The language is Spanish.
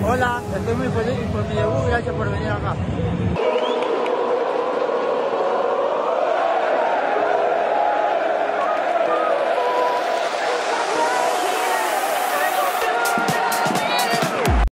Hola, estoy muy feliz por mi debut, gracias por venir acá.